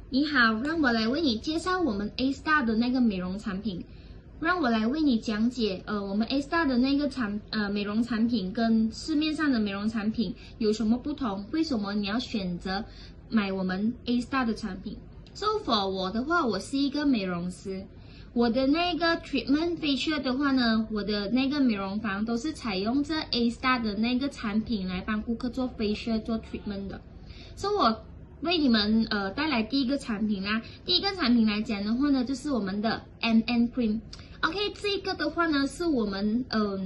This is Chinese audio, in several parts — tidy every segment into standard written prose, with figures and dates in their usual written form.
你好，让我来为你介绍我们 A Star 的那个美容产品。让我来为你讲解，我们 A Star 的那个美容产品跟市面上的美容产品有什么不同？为什么你要选择买我们 A Star 的产品 ？So for 我的话，我是一个美容师。我的那个 treatment facial 的话呢，我的那个美容房都是采用这 A Star 的那个产品来帮顾客做 facial 做 treatment 的。So 我为你们带来第一个产品啦。第一个产品来讲的话呢，就是我们的 MN Cream。OK， 这个的话呢是我们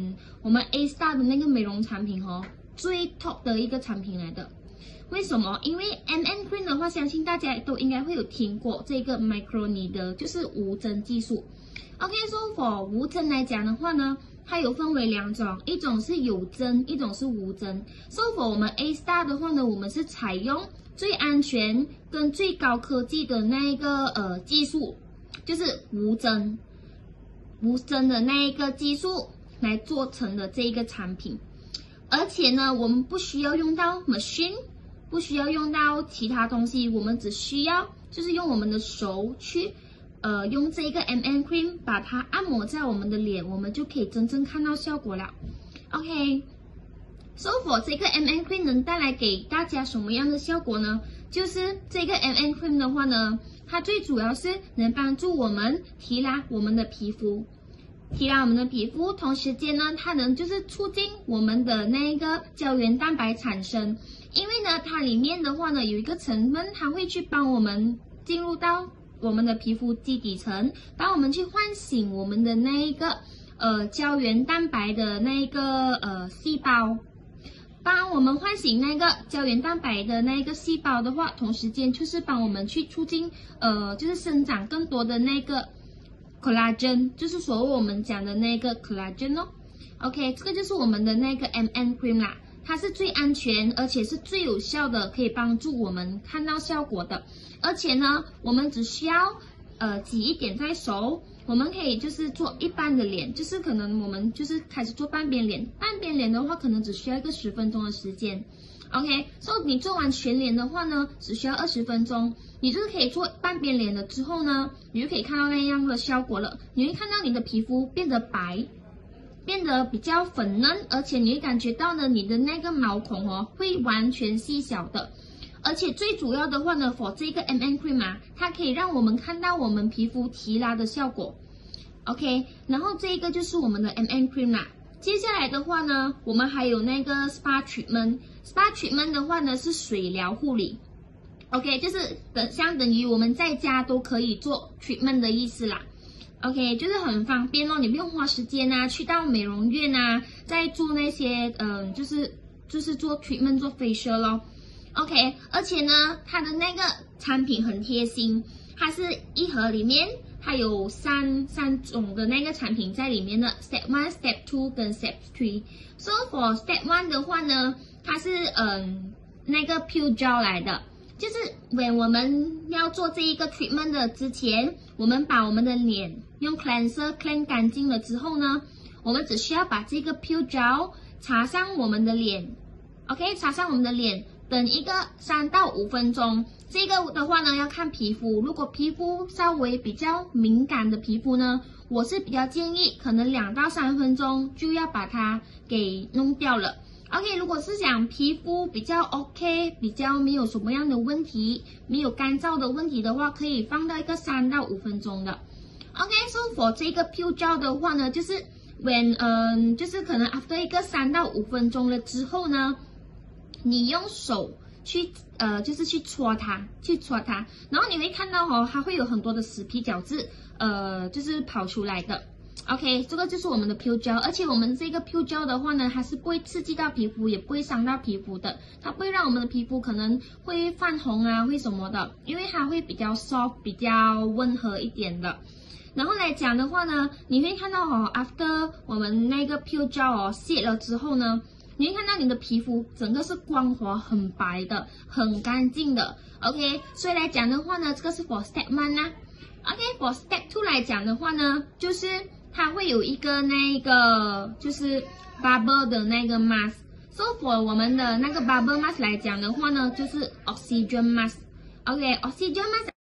A Star 的那个美容产品最 top 的一个产品来的。为什么？因为 MN Cream 的话，相信大家都应该会有听过这个 microneedle， 就是无针技术。OK，so for 无针来讲的话呢，它有分为两种，一种是有针，一种是无针。So for 我们 A Star 的话呢，我们是采用最安全跟最高科技的那个技术，就是无针的那一个技术来做成的这一个产品。而且呢，我们不需要用到 machine， 不需要用到其他东西，我们只需要就是用我们的手去用这个 MN Cream 把它按摩在我们的脸，我们就可以真正看到效果了。OK。So for 这个 MN Cream 能带来给大家什么样的效果呢？就是这个 MN Cream 的话呢，它最主要是能帮助我们提拉我们的皮肤，同时间呢，它能就是促进我们的那个胶原蛋白产生。因为呢，它里面的话呢有一个成分，它会去帮我们进入到我们的皮肤基底层，帮我们去唤醒我们的那一个胶原蛋白的那个细胞。帮我们唤醒那个胶原蛋白的那个细胞的话，同时间就是帮我们去促进就是生长更多的那个 collagen， 就是所谓我们讲的那个 collagen 哦。OK， 这个就是我们的那个 MN Cream 啦，它是最安全而且是最有效的，可以帮助我们看到效果的。而且呢，我们只需要挤一点在手。我们可以就是做一半的脸，就是可能我们就是开始做半边脸，半边脸的话可能只需要一个10分钟的时间。OK，so 你做完全脸的话呢，只需要20分钟。你就是可以做半边脸了之后呢，你就可以看到那样的效果了。你会看到你的皮肤变得白，变得比较粉嫩，而且你会感觉到呢，你的那个毛孔会完全细小的。而且最主要的话呢 ，for 这个 MN Cream 它可以让我们看到我们皮肤提拉的效果。OK， 然后这个就是我们的 MN Cream 啦。接下来的话呢，我们还有那个 Spa Treatment。Spa Treatment 的话呢是水疗护理。OK， 就是相等于我们在家都可以做 treatment 的意思啦。OK， 就是很方便咯，你不用花时间去到美容院再做那些就是做 treatment 做 facial 咯。OK， 而且呢，它的那个产品很贴心，它是一盒里面它有三种的那个产品在里面的 ，Step 1、Step 2跟 Step 3。So for Step 1的话呢，它是那个 Pure Gel 来的，就是 when 我们要做这一个 treatment 的之前，我们把我们的脸用 cleanser clean 干净了之后呢，我们只需要把这个 Pure Gel 擦上我们的脸 ，OK， 擦上我们的脸。等一个3到5分钟，这个的话呢要看皮肤，如果皮肤稍微比较敏感的皮肤呢，我是比较建议可能2到3分钟就要把它给弄掉了。OK， 如果是想皮肤比较 OK， 比较没有什么样的问题，没有干燥的问题的话，可以放到一个3到5分钟的。OK，so for 这个 Pure Gel 的话呢，就是 when 就是可能 after 一个3到5分钟了之后呢，你用手去就是去搓它，然后你会看到它会有很多的死皮角质就是跑出来的。OK， 这个就是我们的 Pure Gel， 而且我们这个 Pure Gel 的话呢，它是不会刺激到皮肤，也不会伤到皮肤的，它不会让我们的皮肤可能会泛红会什么的，因为它会比较 soft， 比较温和一点的。然后来讲的话呢，你会看到after 我们那个 Pure Gel 卸了之后呢，你会看到你的皮肤整个是光滑、很白的、很干净的。OK， 所以来讲的话呢，这个是 for Step 1啦。OK，for Step 2来讲的话呢，就是它会有一个那个就是 bubble 的那个 mask。So for 我们的那个 bubble mask 来讲的话呢，就是 oxygen mask。OK，oxygen mask